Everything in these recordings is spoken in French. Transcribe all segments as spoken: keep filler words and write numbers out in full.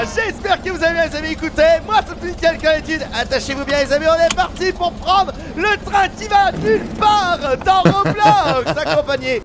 j'espère que vous allez bien les amis. Écoutez, moi c'est nickel comme d'habitude. Attachez-vous bien les amis, on est parti pour prendre le train qui va nulle part dans Roblox, accompagné.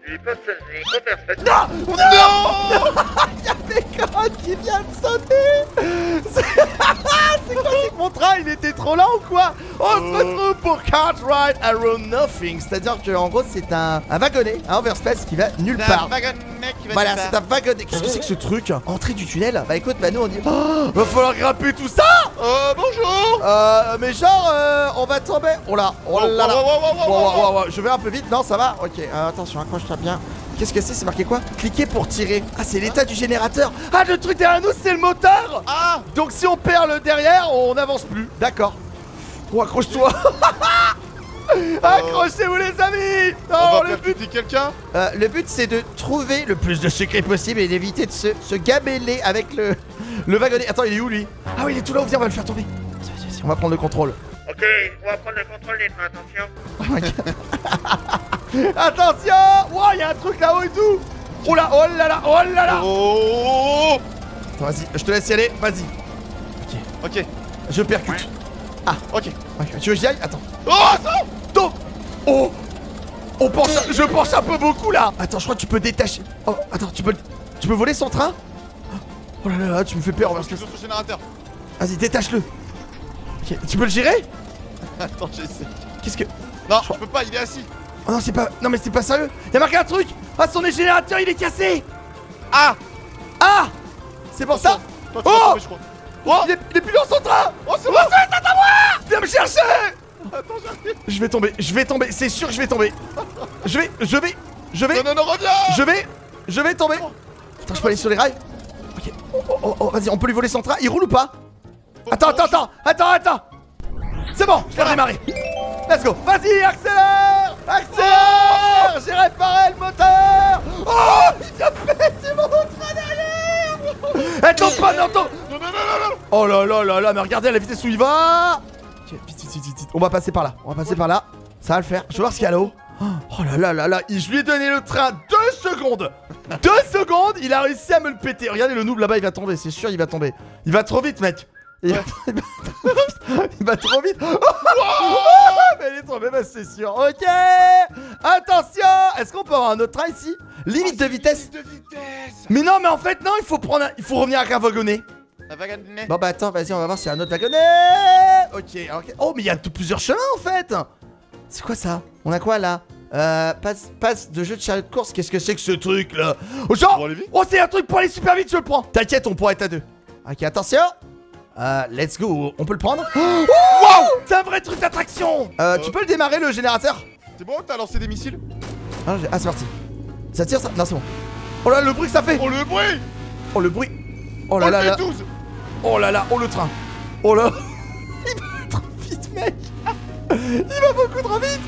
Non, non, non. Il y a des carottes qui viennent de sauter. C'est quoi, c'est que mon train il était trop lent ou quoi? On se retrouve pour Cart Ride Around Nothing. C'est-à-dire que en gros c'est un, un wagonnet, un overspace qui va nulle part. Un wagonnet qui va Voilà, nulle c'est part. un wagonnet. Qu'est-ce que c'est que ce truc? Entrée du tunnel? Bah écoute, bah nous on dit oh, va falloir grimper tout ça. Euh, bonjour. Euh, mais genre, euh, on va tomber. Oh là, oh là là. Oh, oh, oh, oh, Wow, oh, wow, wow, je vais un peu vite, non, ça va? Ok, euh, attention, accroche-toi bien. Qu'est-ce que c'est? C'est marqué quoi? Cliquez pour tirer. Ah, c'est l'état du générateur. Ah, le truc derrière nous, c'est le moteur. Ah. Donc si on perd le derrière, on n'avance plus. D'accord. Oh, accroche-toi. Accrochez-vous les amis. On Non, va le faire but, quitter quelqu'un. euh, le but c'est de trouver le plus de secrets possible et d'éviter de se, se gabeler avec le, le wagonnet. Attends, il est où lui? Ah oui, il est tout là-haut, viens, on va le faire tomber. Vas-y, vas-y, vas-y, on va prendre le contrôle. Ok, on va prendre le contrôle des trains, attention. Attention! Wow, il y a un truc là-haut et tout! Oh là, oh là là, oh là là! Oh. Attends, vas-y, je te laisse y aller, vas-y. Ok, Ok. je percute. Ah, Ok. ok, tu veux que j'y aille? Attends. Oh, ça. Donc, oh! On penche, je penche un peu beaucoup là! Attends, je crois que tu peux détacher. Oh, attends, tu peux, tu peux voler son train? Oh là là là, tu me fais peur. Je suis sur ce générateur. Vas-y, détache-le. Ok, tu peux le gérer? Attends, j'essaie. Qu'est-ce que. Non, je peux pas, il est assis. Oh non, c'est pas. Non, mais c'est pas sérieux! Y'a marqué un truc! Ah, son générateur, il est cassé! Ah. Ah! C'est pour ça? Toi, tu Oh! vas tomber, je crois. Oh. Il est, il est plus dans son train! Oh, c'est moi. c'est à moi! Viens me chercher! Attends, j'arrive. Je vais tomber, je vais tomber, c'est sûr que je vais tomber. Je vais, je vais, je vais, Non, non, non, reviens. je vais, je vais tomber. Attends, je peux aller sur les rails? Ok. Oh, oh, oh, oh, vas-y, on peut lui voler son train. Il roule ou pas? Attends, attends, attends, attends, attends. C'est bon, je l'ai redémarré. Let's go. Vas-y, accélère, accélère. J'ai réparé le moteur. Oh, il a pété mon train derrière. Elle tombe pas, non, tombe. Non, non, non, non, non. Oh là là là là, mais regardez la vitesse où il va. Ok, vite, vite, vite, vite. On va passer par là, on va passer par là. Ça va le faire, je vais voir ce qu'il y a là-haut. Oh là là là là, je lui ai donné le train deux secondes. Deux secondes, il a réussi à me le péter. Regardez le noob là-bas, il va tomber, c'est sûr, il va tomber. Il va trop vite, mec. Il, Ouais. va, il, va, trop vite. Il va trop vite. Oh, mais il est tombé, bah, c'est sûr. Ok, attention. Est-ce qu'on peut avoir un autre train ici? Limite de vitesse. De vitesse. Mais non, mais en fait, non, il faut prendre un... Il faut revenir avec un wagonnet. Un wagonnet. Bon bah attends, vas-y, on va voir s'il y a un autre wagonnet. Ok, alors... Oh, mais il y a tout- plusieurs chemins en fait. C'est quoi ça? On a quoi là? Euh, passe, passe de jeu de chariot de course. Qu'est-ce que c'est que ce truc là? Oh, genre... Pour aller vite. Oh, c'est un truc pour aller super vite, je le prends. T'inquiète, on pourra être à deux. Ok, attention. Euh, let's go. On peut le prendre? Wow, c'est un vrai truc d'attraction. Euh, tu peux le démarrer le générateur? C'est bon, t'as lancé des missiles? Ah, j'ai- ah, c'est parti. Ça tire ça? Non, c'est bon. Oh là, le bruit que ça fait. Oh, le bruit. Oh, le bruit. Oh Oh, là là le là. V douze. Oh là là, oh le train. Oh là. Il va trop vite, mec. Il va beaucoup trop vite.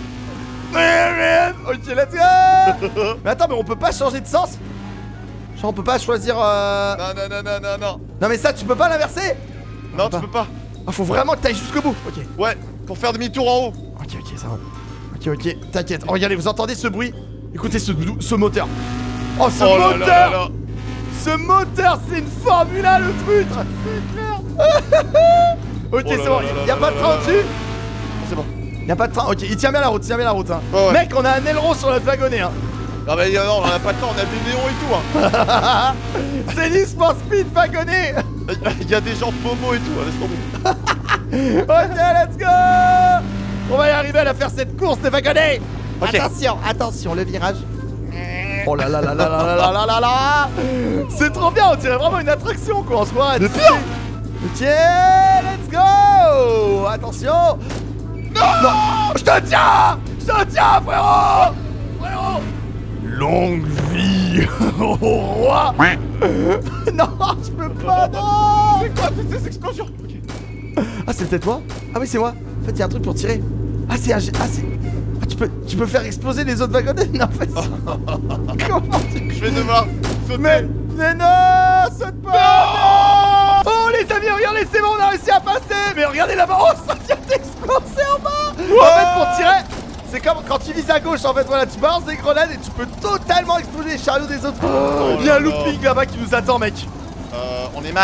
Ok, let's go. Mais attends, mais on peut pas changer de sens? Genre on peut pas choisir euh... Non, non, non, non, non, non. Non mais ça tu peux pas l'inverser? Non, pas. tu peux pas. Ah, faut vraiment que t'ailles jusqu'au bout. Ok. Ouais, pour faire demi-tour en haut. Ok, ok, ça va. Ok, ok, t'inquiète. Oh, regardez, vous entendez ce bruit? Écoutez ce, ce moteur. Oh, ce Oh là moteur là là là. Ce moteur, c'est une Formule un, le truc. C'est clair. Ok, Oh c'est là bon, là là y'a là pas là de train là. au-dessus? C'est bon. Y'a pas de train, ok, il tient bien la route, il tient bien la route hein. Ouais, ouais. Mec, on a un aileron sur notre wagonnet hein. Ah bah non, on a pas le temps, on a des néons et tout hein. C'est l'e-sport speed wagonnet. Il y a des gens pomo et tout, hein, laisse tomber. Ok, let's go. On va y arriver à la faire cette course de wagonnet. Ok. Attention, attention, le virage. Oh là là là là là là là là là. C'est trop bien, on dirait vraiment une attraction quoi, on se croirait. Ok, let's go. Attention. Non, non, je te tiens. Je te tiens, frérot. Frérot. Longue vie au roi. Non, je peux pas, non. C'est quoi toutes ces explosions? Ok. Ah, c'est peut-être moi? Ah oui, c'est moi. En fait, il y a un truc pour tirer. Ah, c'est un... Ah, c'est... Ah, tu peux... tu peux faire exploser les autres wagonnets? Non, en fait... Comment tu... Je vais devoir sauter. Mais... Mais non, saute pas. Non. Oh, les amis, regardez, c'est bon, on a réussi à passer. Mais regardez là-bas. Oh, ça vient d'exploser en bas. Ouais. En fait, pour tirer... C'est comme quand tu vises à gauche, en fait, voilà, tu balances des grenades et tu peux totalement exploser les chariots des autres. Oh, il y a un là là. looping là-bas qui nous attend, mec. Euh, on est mal.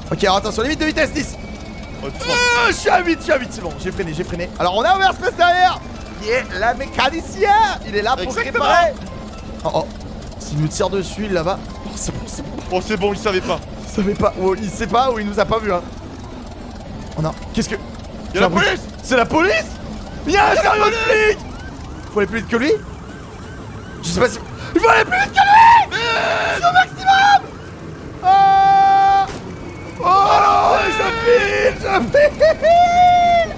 Ok, alors attention, limite de vitesse dix. Oh, euh, Je suis à huit, je suis à huit, c'est bon, j'ai freiné, j'ai freiné. Alors on a Overspace derrière. Qui est la mécanicien. Il est là pour Exactement. réparer. Oh oh, s'il nous tire dessus là-bas. Oh c'est bon, c'est bon. Oh c'est bon, il savait pas. Il savait pas, oh, il sait pas ou il nous a pas vu hein. Oh non, qu'est-ce que... Y'a la police. C'est la police. Y'a un sérieux de flic. Faut aller plus vite que lui. Je sais pas si... Il faut aller plus vite que lui. C'est au maximum. Ah. Oh non, je file, je file.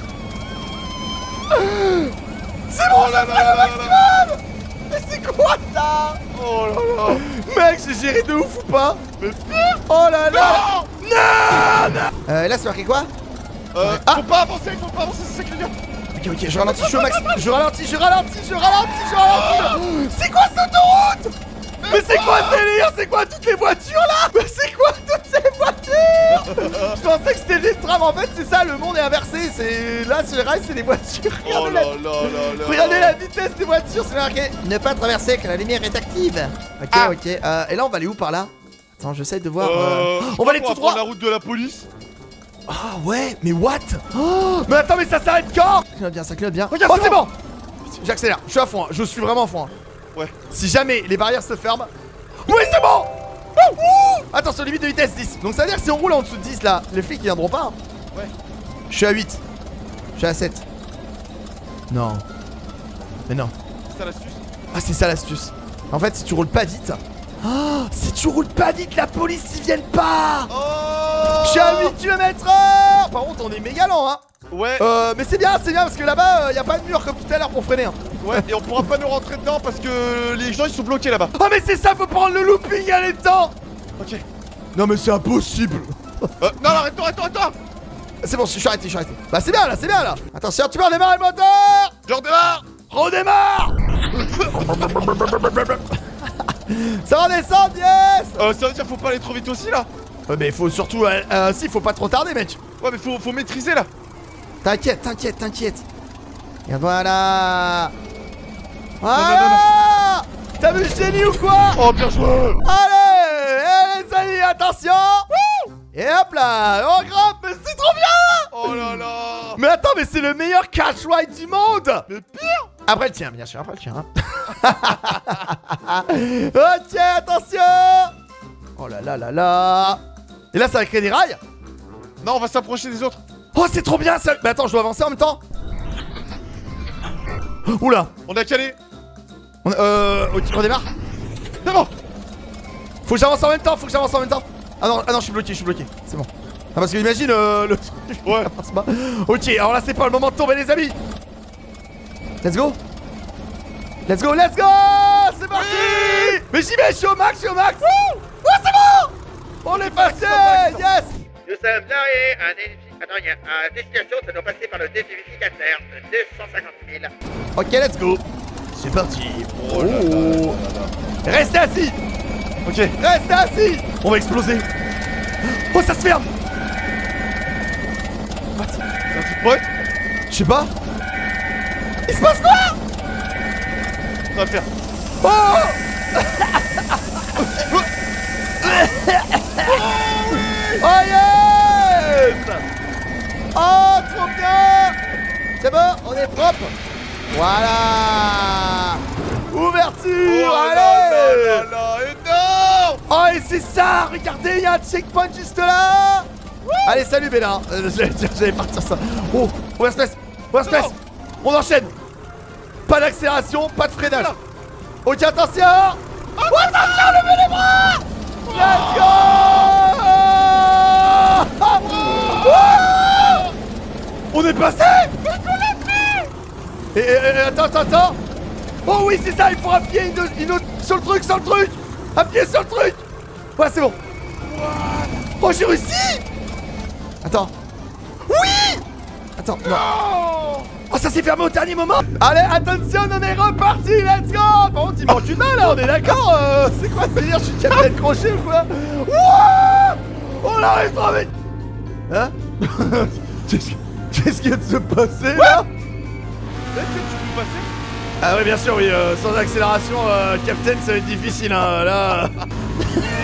C'est bon, Oh là je là fais là le là maximum. Mais c'est quoi ça? Oh là là. Mec, j'ai géré de ouf ou pas? Mais Oh là là. non. Non, non. Euh, là c'est marqué quoi? Euh, Ah. faut pas avancer, faut pas avancer, c'est ça que je veux dire. Ok, ok, je ralentis, je suis au max. Je ralentis, je ralentis, je ralentis, je ralentis. C'est quoi cette autoroute? Mais c'est quoi ce délire? C'est quoi toutes les voitures là? Mais c'est quoi toutes ces voitures? Je pensais que c'était des trams. En fait, c'est ça, le monde est inversé. C'est là, sur les rails, c'est les voitures. Oh Regardez, là la... là là là. Regardez la vitesse des voitures. C'est marqué ne pas traverser quand la lumière est active. Ok, Ah. ok. Euh, et là, on va aller où par là? Attends, j'essaie de voir. Euh, euh, je On crois va aller qu'on tout droit. prendre la route de la police. Ah ouais, mais what? Oh, mais attends, mais ça s'arrête quand? Ça clignote bien, ça clignote bien. Regarde, Oh, c'est c'est bon. J'accélère, je suis à fond, hein. Je suis vraiment à fond. hein. Ouais. Si jamais les barrières se ferment. Oui, c'est bon. Ouh, ouh. Attention, limite de vitesse dix. Donc ça veut dire que si on roule en dessous de dix là, les flics ils viendront pas. hein. Ouais. Je suis à huit. Je suis à sept. Non. Mais non. C'est ça l'astuce. Ah, c'est ça l'astuce. En fait, si tu roules pas vite. Oh, si tu roules pas vite, la police ils viennent pas. Oh. Je suis à huit kilomètres heure. Par contre, on est méga lent, hein. Ouais. Euh, mais c'est bien, c'est bien parce que là-bas, il y a pas de mur comme tout à l'heure pour freiner. Hein. Ouais, et on pourra pas nous rentrer dedans parce que les gens ils sont bloqués là-bas. Oh, mais c'est ça, faut prendre le looping à l'étang. Ok. Non, mais c'est impossible. Euh, non, non, arrête-toi, arrête-toi, arrête-toi. C'est bon, je suis arrêté, je suis arrêté. Bah, c'est bien là, c'est bien là. Attention, tu peux redémarrer le moteur. Je redémarre. Redémarre. Ça redescend, yes. Euh, ça veut dire faut pas aller trop vite aussi là. Ouais, mais faut surtout. Euh, euh, si, faut pas trop tarder, mec. Ouais, mais faut, faut maîtriser là. T'inquiète, t'inquiète, t'inquiète. Et voilà. Voilà. Non, non, non, T'as vu ce génie ou quoi? Oh, bien joué. Allez, allez, les amis, attention. Et hop là, on grimpe, mais c'est trop bien. Oh là là. Mais attends, mais c'est le meilleur catch ride du monde. Mais pire. Après le tien, bien sûr, après le tien. Hein. Ok, attention. Oh là là là là. Et là, ça va créer des rails. Non, on va s'approcher des autres. Oh, c'est trop bien ça. Mais attends, je dois avancer en même temps. Oula. On a calé. On, euh, ok, on démarre. C'est bon. Faut que j'avance en même temps, faut que j'avance en même temps. Ah non, ah non, je suis bloqué, je suis bloqué. C'est bon. Ah, parce que imagine euh, le truc. Ouais. Ok, alors là, c'est pas le moment de tomber, les amis. Let's go. Let's go, let's go. C'est parti. Oui. Mais j'y vais, je suis au max, je suis au max. Wouh. Oh, c'est bon. On est passé. Yes. Nous sommes arrivés à des... Attends, il y a à destination, ça doit passer par le dévérificateur de deux cent cinquante mille. Ok, let's go. C'est parti. Oh là là là là là. Restez assis. Ok. Restez assis. On va exploser. Oh, ça se ferme. What? C'est un truc pote. Je sais pas. Il se passe quoi? On va le faire. Oh. Oh yes. Oh, trop bien. C'est bon, on est propre. Voilà. Ouverture. Oh allez. là là là là, énorme. Oh, et c'est ça. Regardez, il y a un checkpoint juste là. Allez, salut Bénin. Euh, J'allais partir ça. Oh, Overspace. Overspace. On enchaîne. Pas d'accélération, pas de freinage. Ok, attention. Oh, attention, levez les bras. Let's go. On est passé. Et, et, et attends, attends, attends. Oh oui, c'est ça, il faut appuyer une, une autre sur le truc, sur le truc. Appuyer sur le truc. Ouais, c'est bon. Oh, j'ai réussi. Attends. Oui. Attends, non. Oh, ça s'est fermé au dernier moment. Allez, attention, on est reparti, let's go. Par contre, il manque une main là, on est d'accord. euh, C'est quoi ce délire? Je suis capable de crochet ou quoi? Wouah. On arrive trop vite. Hein? Qu'est-ce que- qu'est-ce qui vient de se passer là? Est-ce que tu peux passer? Ah oui, bien sûr, oui, euh, sans accélération, euh, Captain, ça va être difficile, hein, là.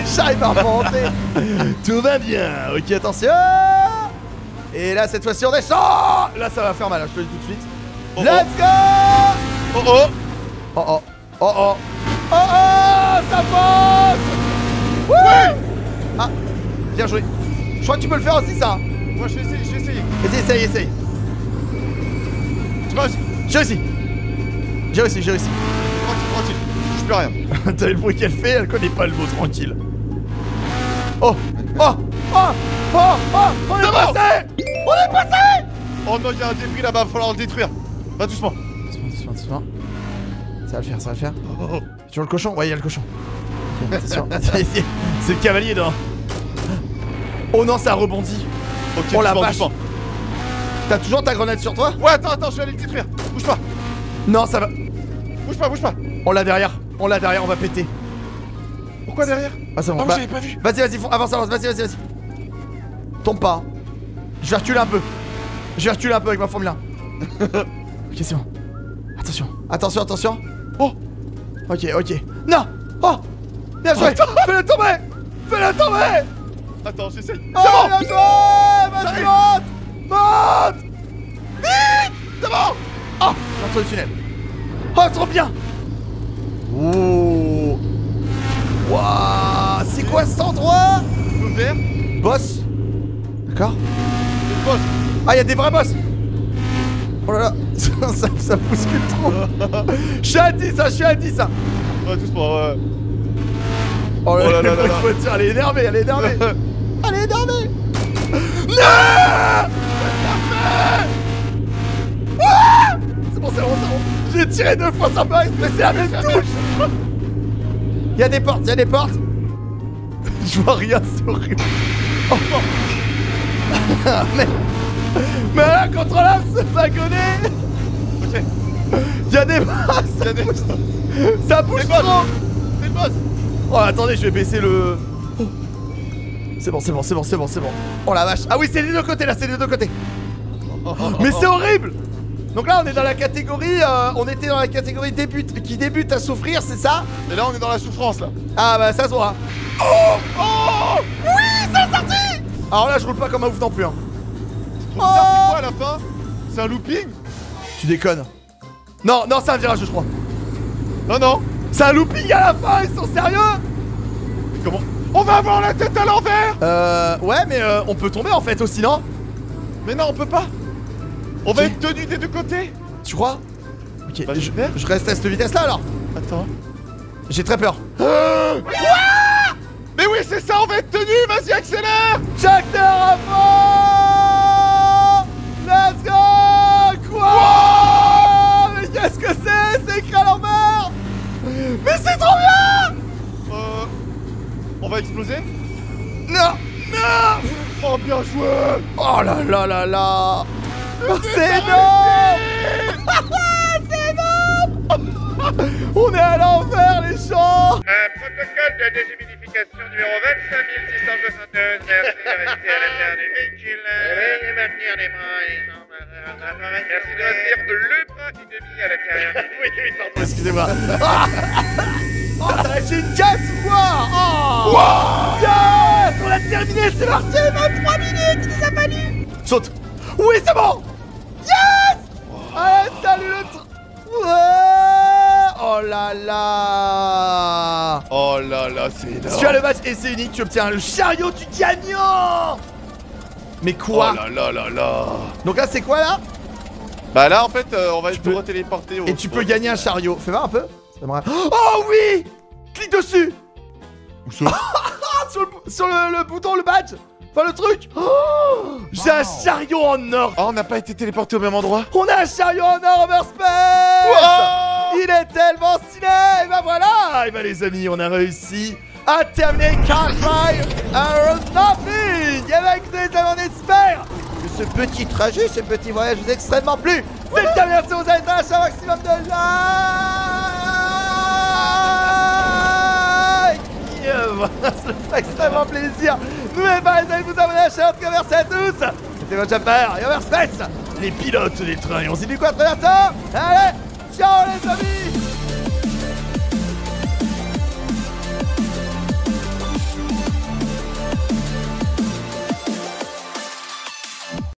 J'arrive à remonter. Tout va bien. Ok, attention. Et là, cette fois-ci, on descend. Là, ça va faire mal, hein, je te le dis tout de suite. Oh, Let's oh. go. Oh oh. Oh oh. Oh oh. Oh oh. Ça passe. Ouais. Ah, bien joué. Je crois que tu peux le faire aussi, ça. Moi, je vais essayer, je vais essayer. Vas-y, essaye, essaye. Tu vas aussi. J'ai réussi. J'ai réussi, j'ai réussi. Tranquille, tranquille. Je touche plus rien. T'as vu le bruit qu'elle fait? Elle connaît pas le mot tranquille. Oh. Oh. Oh. Oh. Oh. On est passé. On est passé. Oh non, il y a un débris là-bas, va falloir le détruire. Va doucement. Doucement, doucement, doucement. Ça va le faire, ça va le faire. Oh, oh. Toujours le cochon? Ouais, il y a le cochon. Okay, attention. C'est le cavalier dedans. Oh non, ça rebondit. Ok, Oh la doucement, vache. doucement. T'as toujours ta grenade sur toi? Ouais, attends, attends, je vais aller le détruire. Bouge pas. Non, ça va. Bouge pas, bouge pas. On l'a derrière. On l'a derrière, on va péter. Pourquoi derrière? Ah, c'est bon. Ah oui, Bah, j'avais pas vu. vas-y, vas-y, fon- avance, avance, vas-y, vas-y, vas-y. Tombe pas. Je vais reculer un peu. Je vais reculer un peu avec ma Formule un. Ok, c'est bon. Attention, attention, attention. Oh. Ok, ok. Non. Oh. Bien joué. Fais-le tomber. Fais-le tomber. Attends, j'essaye. Oh, C'est bon. bien joué. Vas-y, monte. Monte. Vite. C'est bon. Oh, j'entre le tunnel. Oh, trop bien. Oh. Waouh. C'est quoi cet endroit? Le vert. Boss. D'accord. C'est le boss. Ah, y'a des vrais boss. Oh là là. ça, ça bouscule trop. Je suis à dix, hein, je suis à dix, hein. Ouais, doucement, ouais. Oh là Oh là là là là là. là. Elle est énervée, elle est énervée. Elle est énervée. Non. Ah, c'est bon, c'est bon, c'est bon. J'ai tiré deux fois sans faire exprès, c'est la même touche. Y'a des portes, y'a des portes. Je vois rien, c'est horrible. Oh non. mais, mais là, contre l'âme, c'est wagonné. Ok. Y'a des boss. Y'a des. Ça bouge Des boss. trop. C'est le boss. Oh, attendez, je vais baisser le... Oh. C'est bon, c'est bon, c'est bon, c'est bon, c'est bon. Oh la vache. Ah oui, c'est des deux côtés là, c'est des deux côtés. Mais c'est horrible. Donc là, on est dans la catégorie... Euh, on était dans la catégorie débute, qui débute à souffrir, c'est ça? Et là, on est dans la souffrance là. Ah bah ça se voit. Oh. Oh. Oui, c'est sorti. Alors là, je roule pas comme un ouf non plus, hein. Trop bizarre, c'est quoi à la fin? C'est un looping? Tu déconnes. Non, non, c'est un virage, je crois. Non, non. C'est un looping à la fin, ils sont sérieux? Comment? On va avoir la tête à l'envers. Euh... Ouais, mais euh, on peut tomber en fait aussi, non? Mais non, on peut pas. On va Si. être tenu des deux côtés. Tu crois? Ok, Bah, je, j'espère. je reste à cette vitesse là alors. Attends. J'ai très peur. Mais oui, c'est ça, on va être tenu. Vas-y, accélère. J'accélère à fond. Let's go. Quoi? Mais qu'est-ce que c'est? C'est écrit à l'envers. Mais c'est trop bien. Euh. On va exploser. Non. Non. Oh, bien joué. Oh là là là là. Oh, c'est énorme. C'est énorme. On est à l'envers les gens. Euh, protocole de déshumidification numéro vingt-cinq mille six cent soixante-deux. Merci de rester à l'intérieur du véhicule. Veuillez maintenir les bras et les jambes. Merci de maintenir le bras et demi à l'intérieur. Oui, oui, pardon. Excusez-moi. Oh, ça va être une casse ou quoi? Oh. Yes. On l'a terminé, c'est parti. vingt-trois minutes, il nous a fallu. Saute. Oui, c'est bon. Yes. Allez, salut le tr... Ouais. Oh là là. Oh là là, c'est Si énorme. tu as le match essai unique, tu obtiens le chariot du gagnant. Mais quoi? Oh là là là là. Donc là, c'est quoi là? Bah là, en fait, euh, on va être peux- retéléporté au. Et tu peux gagner un chariot. Fais voir un peu. Ça me rappelle- Oh oui. Clique dessus. Où ça? Ah, sur le, sur le, le bouton, le badge. Enfin, le truc. Oh, j'ai un chariot en or. Oh, on n'a pas été téléporté au même endroit. On a un chariot en or overspace. Wow. Il est tellement stylé. Et ben voilà. Et ben les amis, on a réussi à terminer Car Drive Aeronautic. Et ben écoutez les amis, on espère que ce petit trajet, ce petit voyage vous a extrêmement plu. C'est le cas, merci, vous avez lâché un maximum de likes. Yeah, voilà, ça fait extrêmement plaisir. N'oubliez pas les amis de vous abonner à la chaîne. En tout cas, merci à tous. C'était votre Japper et Overspace, les pilotes des trains. Et on se dit quoi très bientôt. Allez, ciao les amis.